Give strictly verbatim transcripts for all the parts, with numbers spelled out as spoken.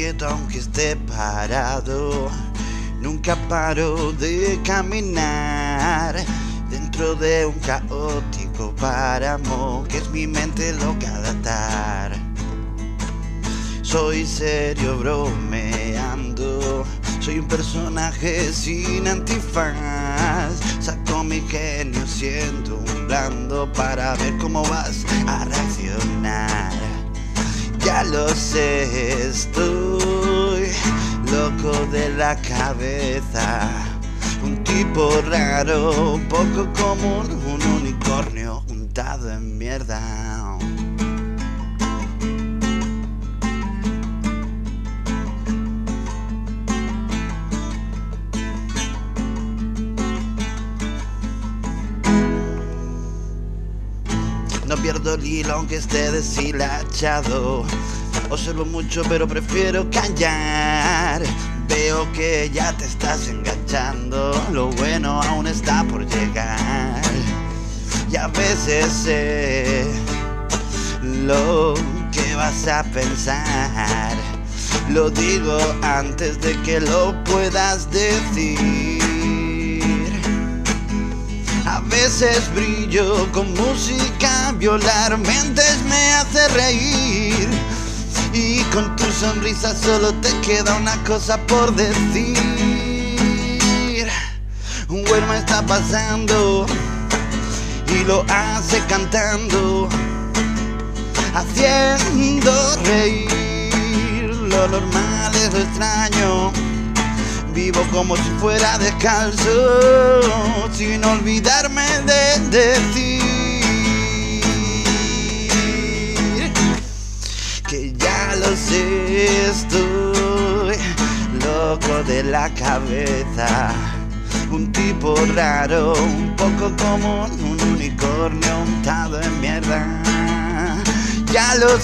quieto aunque esté parado. Nunca paro de caminar dentro de un caótico páramo que es mi mente loca de atar. Soy serio bromeando, soy un personaje sin antifaz. Saco mi genio siendo un blando para ver cómo vas a reaccionar. Ya lo sé, estoy loco de la cabeza. Un tipo raro, poco común, un unicornio untado en mierda. No pierdo el hilo aunque esté deshilachado. Observo mucho pero prefiero callar. Veo que ya te estás enganchando. Lo bueno aún está por llegar. Y a veces sé lo que vas a pensar. Lo digo antes de que lo puedas decir. A veces brillo con música, violar mentes me hace reír. Y con tu sonrisa solo te queda una cosa por decir. Un güero me está pasando y lo hace cantando, haciendo reír. Lo normal es lo extraño. Vivo como si fuera descalzo, sin olvidarme de decir que ya lo sé, estoy loco de la cabeza. Un tipo raro, un poco común, un unicornio untado en mierda. Ya lo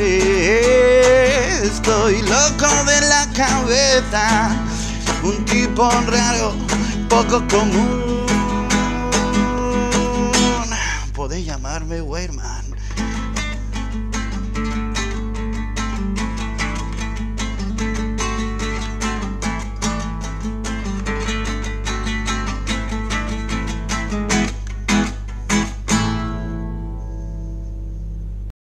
sé, estoy loco de la cabeza. Un tipo raro, poco común. Podéis llamarme Weirman.